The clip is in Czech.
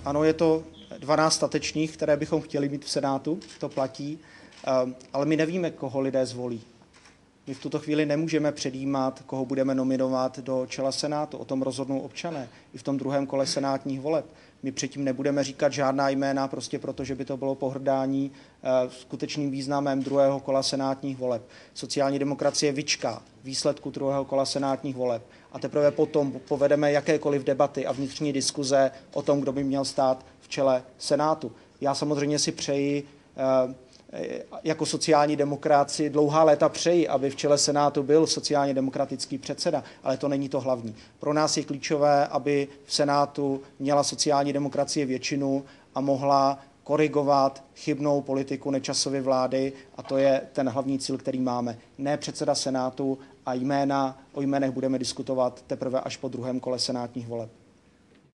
Ano, je to 12 statečných, které bychom chtěli mít v Senátu, to platí, ale my nevíme, koho lidé zvolí. My v tuto chvíli nemůžeme předjímat, koho budeme nominovat do čela Senátu. O tom rozhodnou občané i v tom druhém kole senátních voleb. My předtím nebudeme říkat žádná jména, prostě proto, že by to bylo pohrdání skutečným významem druhého kola senátních voleb. Sociální demokracie vyčká výsledku druhého kola senátních voleb a teprve potom povedeme jakékoliv debaty a vnitřní diskuze o tom, kdo by měl stát v čele Senátu. Já samozřejmě si přeji, jako sociální demokraci dlouhá léta přeji, aby v čele Senátu byl sociálně demokratický předseda, ale to není to hlavní. Pro nás je klíčové, aby v Senátu měla sociální demokracie většinu a mohla korigovat chybnou politiku Nečasovy vlády a to je ten hlavní cíl, který máme. Ne předseda Senátu a o jménech budeme diskutovat teprve až po druhém kole senátních voleb.